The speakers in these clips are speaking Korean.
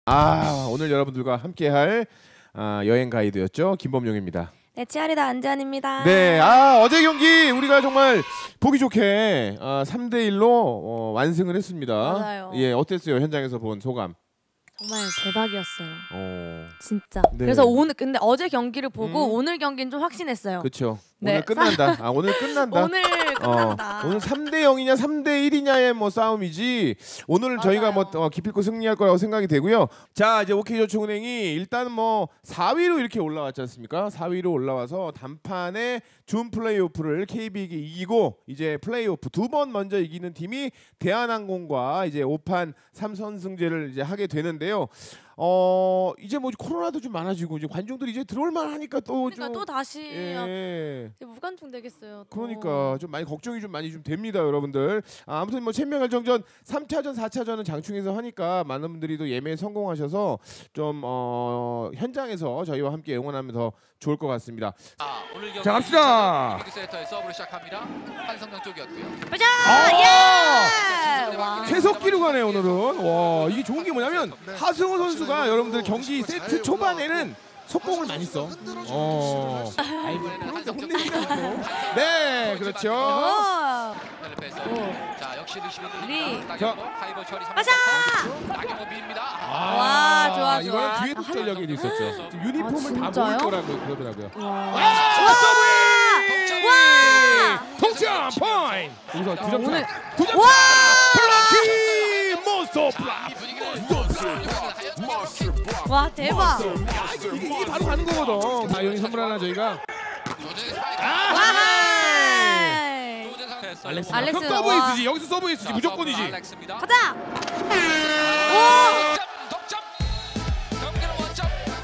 오늘 여러분들과 함께할 여행 가이드였죠. 김범용입니다. 네, 치아리다 안지환입니다. 네, 어제 경기 우리가 정말 보기 좋게 3대1로 완승을 했습니다. 맞아요. 예, 어땠어요? 현장에서 본 소감? 정말 대박이었어요. 진짜. 네. 그래서 근데 어제 경기를 보고 오늘 경기는 좀 확신했어요. 그렇죠. 네. 오늘 끝난다. 오늘 끝난다. 오늘 끝난다. 오늘 3대0이냐 3대1이냐의 뭐 싸움이지. 오늘 맞아요. 저희가 뭐 기필코 승리할 거라고 생각이 되고요. 자, 이제 OK저축은행이 일단 뭐 4위로 이렇게 올라왔지 않습니까? 4위로 올라와서 단판에 준 플레이오프를 KB에게 이기고 이제 플레이오프 2번 먼저 이기는 팀이 대한항공과 이제 5판 3선승제를 이제 하게 되는데요. 이제 뭐 코로나도 좀 많아지고 이제 관중들이 이제 들어올 만하니까 또 다시 이제 무관중 되겠어요. 또. 그러니까 좀 많이 걱정이 좀 많이 좀 됩니다, 여러분들. 아무튼 뭐 챔피언결정전 3차전, 4차전은 장충에서 하니까 많은 분들이 또 예매에 성공하셔서 좀 현장에서 저희와 함께 응원하면 더 좋을 것 같습니다. 오늘 자, 갑시다. 세터의 서브를 시작합니다. 한성경 쪽이었고요. 가자! 최석기로 가네요, 오늘은. 와, 이게 좋은 게 뭐냐면 하승우 선수가 여러분들 경기 세트 초반에는 속공을 많이 써. 아이고, 혼내지 않고. 네, 그렇죠. 자, 역시 우리. 하이버 처리 가자! 나경원입니다. 와, 좋아. 이거는 뒤에 전력이 있었죠. 유니폼을 다 진짜요? 모을 거라고 그러더라고요. 동점 포인트. 여기서 2점 차. 2점 차. 블락키 몬스터 블락. 와, 대박. 이게 바로 가는 거거든. 자, 여기 선물 하나 저희가. 알렉스. 그럼 서브에이스지. 여기서 서브에이스지. 무조건이지. 가자. 덕점. 경기는 원점.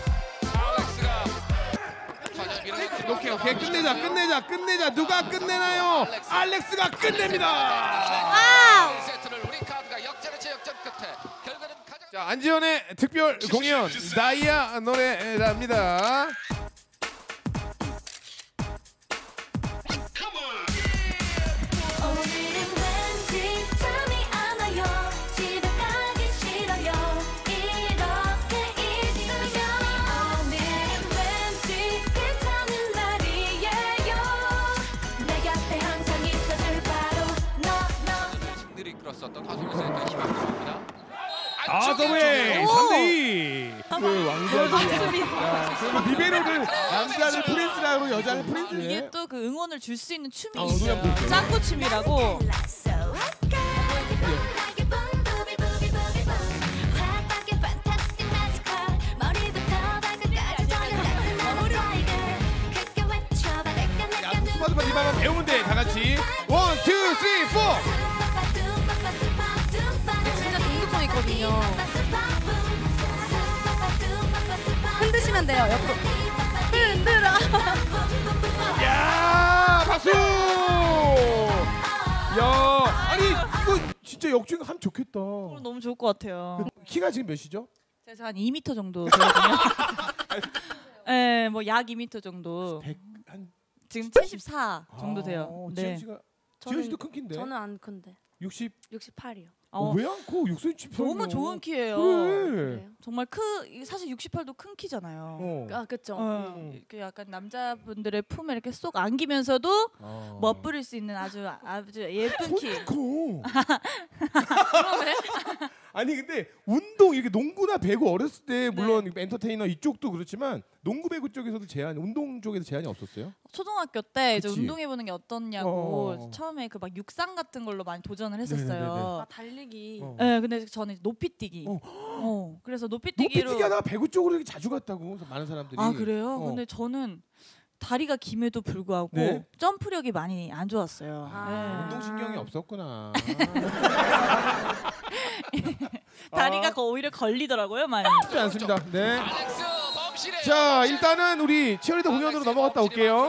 알렉스가 오케이. 끝내자. 누가 끝내나요? 알렉스가 끝냅니다. 세트를 우리 카드가 역전의 제역전 끝에 결과는 가장. 자, 안지현의 특별 공연 나이아 노래랍니다. 서브웨이 3대2 그 왕자들이 리베로를 남자를 프린스라고 여자를 프린스. 이게 또 그 응원을 줄 수 있는 춤이 노래 있어요. 한번 볼게요. 짱구 춤이라고. 스마트폰 이방만 배우면 돼. 다 같이 1, 2, 3, 4. 진짜 중독성 있거든요. 흔드시면 돼요. 옆으로. 흔들어. 야, 박수! 야, 아니 이거 진짜 역주행 하면 좋겠다. 너무 좋을 것 같아요. 키가 지금 몇이죠? 제가 한 2m 정도 되거든요. 네, 뭐 약 2m 정도. 100 한. 지금 74 정도 돼요. 지현 씨가 지현 씨도 큰 키인데. 저는 안 큰데. 68이요. 68이요. 왜 안 커? 68. 너무 좋은 키예요. 그래. 정말 사실 68도 큰 키잖아요. 그렇죠. 이렇게 약간 남자분들의 품에 이렇게 쏙 안기면서도 멋부릴 수 있는 아주 예쁜 키. 아니 근데 운동 이렇게 농구나 배구 어렸을 때 물론 엔터테이너 이쪽도 그렇지만 농구 배구 쪽에서도 운동 쪽에서 제한이 없었어요? 초등학교 때 이제 그치? 운동해보는 게 어떻냐고 처음에 그 막 육상 같은 걸로 많이 도전을 했었어요. 달리기. 네, 근데 저는 높이뛰기. 그래서 높이뛰기로. 높이뛰기 하다가 배구 쪽으로 이렇게 자주 갔다고 많은 사람들이. 아 그래요? 근데 저는 다리가 김에도 불구하고 점프력이 많이 안 좋았어요. 운동신경이 없었구나. 다리가 오히려 걸리더라고요, 많이. 쉽지 않습니다. 네. 자, 일단은 우리 치어리더 공연으로 넘어갔다 올게요.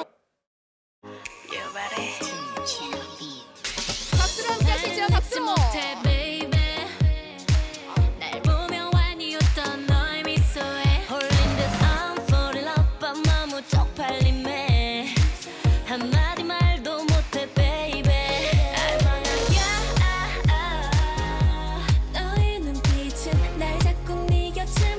박수로 함께 하시죠. 박수. 너의 눈빛은 날 자꾸 네 곁을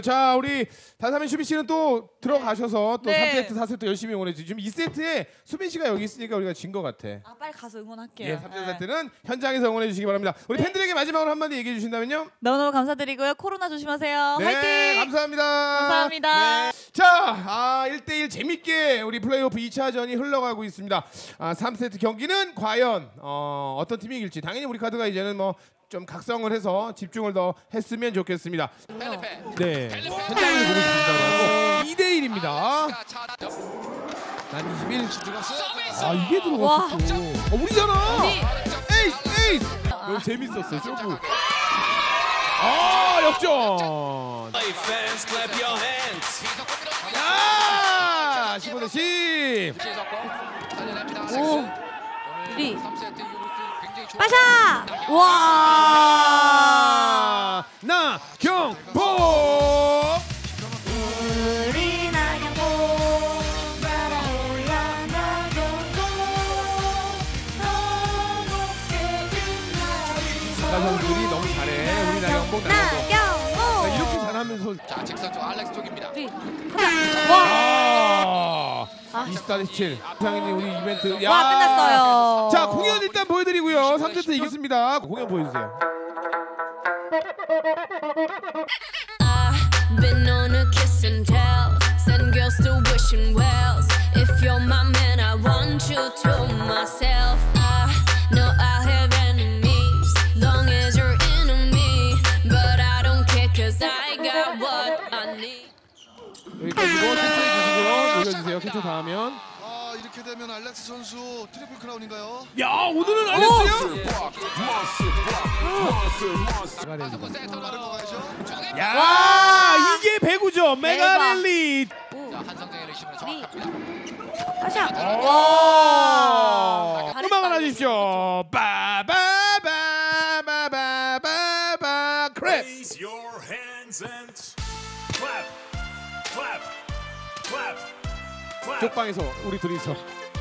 자, 우리 다사민 수빈 씨는 또 들어가셔서 또 네. 3세트, 4세트 열심히 응원해 주시죠. 지금 2세트에 수빈 씨가 여기 있으니까 우리가 진 것 같아. 아 빨리 가서 응원할게요. 예, 3세트, 4세트는 현장에서 응원해 주시기 바랍니다. 우리 팬들에게 마지막으로 한마디 얘기해 주신다면요? 너무너무 감사드리고요. 코로나 조심하세요. 네, 화이팅! 감사합니다. 감사합니다. 네. 자, 1대1 재밌게 우리 플레이오프 2차전이 흘러가고 있습니다. 3세트 경기는 과연 어떤 팀이 이길지 당연히 우리 카드가 이제는 뭐 좀 각성을 해서 집중을 더 했으면 좋겠습니다. 펠리페. 네, 펠리페. 현장에서 보고 싶다고 2대1입니다. 알렉스가 차- 난 21. 서비스. 아, 이게 와. 들어갔어. 우리잖아. 우리. 에이스. 너무 재밌었어요. 쇼부. 아, 역전. Fans, clap your hands. 야! 15대 10. 오. 우리. 3세트 이후로 굉장히 좋아. 빠샤. 와. 나경보. 우리 나경보 날아올라 나경보 선수들이 너무 잘해. 우리 나경보 나경보. 나경보. 이렇게 잘하면서 자, 직선 쪽 알렉스 쪽입니다. 우리. 와. 아, 24대 7. 당연히 우리 이벤트. 야. 와 끝났어요. 자, 공연 일단 보여드리고요. 3세트 이겼습니다. 공연 보여주세요. Been on a kiss and tell. Send girls to wishing wells. If you're my man, I want you to myself. I know I have enemies, long as you're into me. But I don't care, cause I got what I need. 여기까지고 캔슬 해주시고요. 올려주세요. 캔슬 다 하면. 아 이렇게 되면 알렉스 선수 트리플 크라운인가요? 야, 오늘은 알렸어요. 다른 거 가야죠. 야, 이게 배구죠. 메가렐리. 자, 한성정의 레시브는 정확합니다. 빠샤. 와. 음악 하나 주십시오. 바바바바바바바 크랩. Raise your hands and clap, clap, clap, clap. 쪽방에서 우리 둘이서.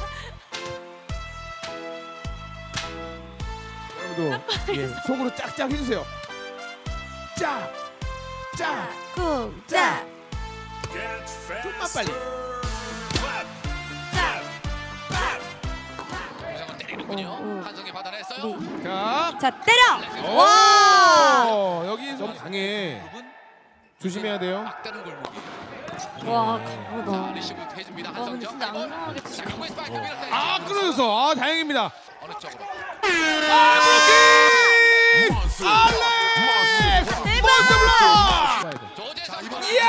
여러분도 예, 속으로 짝짝 해주세요. 짝, 짝. 쿵짜. Get 좀만 faster. 빨리. Clap, clap, clap. 공상을 때리는군요. 한성이 받아냈어요. 자, 자 때려. 오, 여기 너무 강해. 조심해야 돼요. 막다른 골목이. 와 자, 강하다. 리시브 해줍니다. 와 근데 한성정. 진짜 악랄하게 치시고. 강구의 스파이크 밀었다. 아, 끊어졌어. 아, 다행입니다. 어느 쪽으로? 아, 블로킹! 알렉스! 몬스터 블록! 조재성. 이야!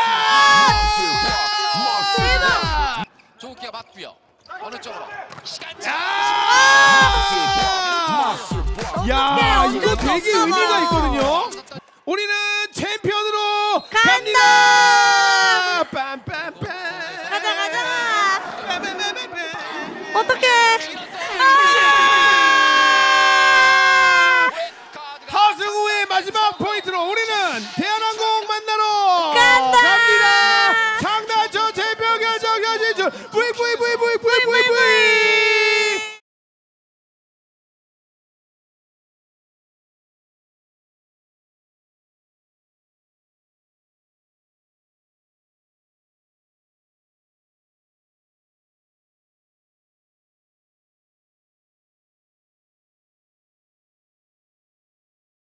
대박! 조기가 맞고요. 어느 쪽으로? 시간 차. 야, 어쩔 이거 수 되게 없어 의미가 봐요. 있거든요. 우리는 챔피언으로 간다! 빰빰빰. 가자 가자. 빰빰빰빰. 어떡해.